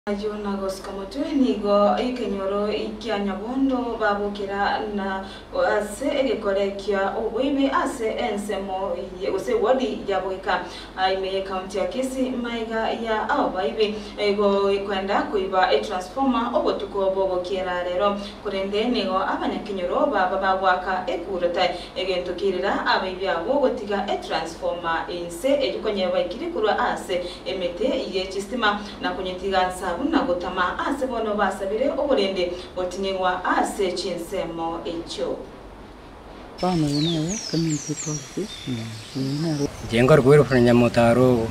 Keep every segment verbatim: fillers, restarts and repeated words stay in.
Jona goska mutwe nigo ikenyoro ikia nyabondo babukira na ase egekorekia obwibe ase ensemo ose wodi yabuika aime county ya Kisii maiga ya abaibe ego kwenda kuiba e transformer obotuko bobokira rero kurende nigo abanyakinyoro baba bagwaka ekurata egentukirira abaibe abo gotiga e transformer inse ejukonye baikiri kurwa ase emete ye chistima na kunyitigansa na gutama ase bono basabire oburende otinywa ase chinsemo echo Pano yene community policy yene jengor gwero frenya motaro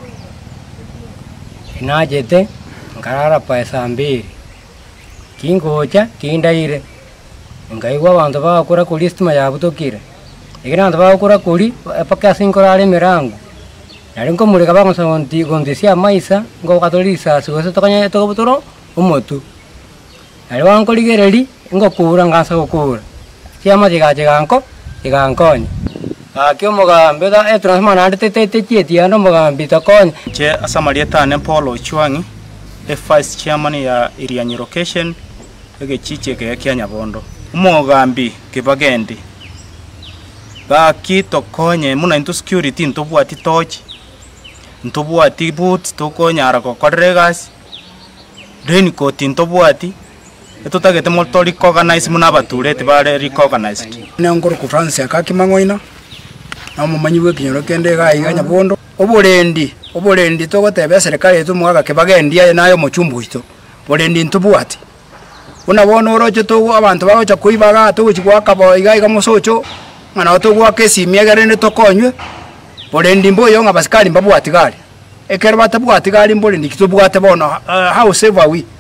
inajete ngarara paisa mbiri kingocha kindaire ngaigwa bantu bakora kuri stima yabutokire igina bantu bakora kuri paka sinkorale mirango nari ngo mureka bagonsa ngondi gondisia maisa ngo katolisa sugose tokanya to butoro umotu nari wanko ligereri ngo kura ngasa gukura cyama jigaje ganko igankonye akyo mugambe da etransman ande tete tieti ano mugambe takonye che asamaria tane Paul Chwangi e vice chairman ya Irianyi location ege chiche ke kya Nyabondo umugambi kibagendi ba kito konye muna into security into bwati tochi ntobwati boots toko nyara ko kodregas deni ko tintobwati etotagete molto recognize muna bature tibare recognized ne ngoro ku France akakimangoina amo manyiwe kinyoro kende ga iga Nyabondo oburendi oburendi togo tebe serikali yetu mwaga kebagendia nayo muchumbu hito burendi ntobwati unabona oroje to abantu bagocha kuibaga to chikwa kabo iga iga musocho ngana to gwa kesi miagarene tokonywe Borendi mbo yonga basikali mbabu atigari. Ekero batabwa atigari mbole nikitubwa tabona how save we.